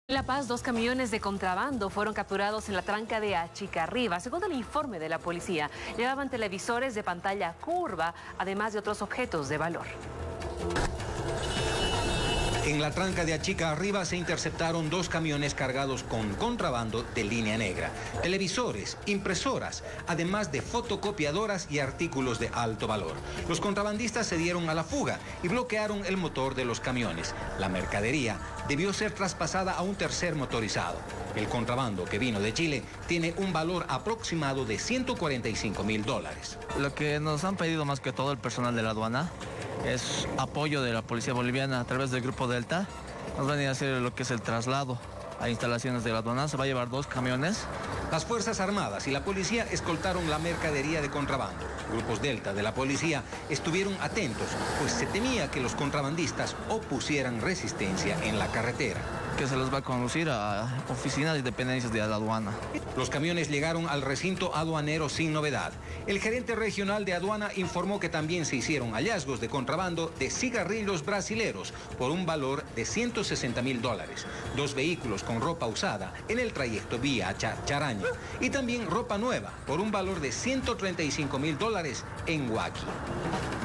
En La Paz, 2 camiones de contrabando fueron capturados en la tranca de Achicarriba. Según el informe de la policía, llevaban televisores de pantalla curva, además de otros objetos de valor. En la tranca de Achicarriba se interceptaron 2 camiones cargados con contrabando de línea negra, televisores, impresoras, además de fotocopiadoras y artículos de alto valor. Los contrabandistas se dieron a la fuga y bloquearon el motor de los camiones. La mercadería debió ser traspasada a un tercer motorizado. El contrabando que vino de Chile tiene un valor aproximado de $145.000. Lo que nos han pedido más que todo el personal de la aduana es apoyo de la policía boliviana a través del Grupo Delta. Nos van a ir a hacer lo que es el traslado a instalaciones de la aduana. Se va a llevar 2 camiones. Las Fuerzas Armadas y la policía escoltaron la mercadería de contrabando. Grupos Delta de la policía estuvieron atentos, pues se temía que los contrabandistas opusieran resistencia en la carretera. Que se los va a conducir a oficinas y dependencias de la aduana. Los camiones llegaron al recinto aduanero sin novedad. El gerente regional de aduana informó que también se hicieron hallazgos de contrabando de cigarrillos brasileros por un valor de $160.000, 2 vehículos con ropa usada en el trayecto vía Charaña y también ropa nueva por un valor de $135.000 en Huaqui.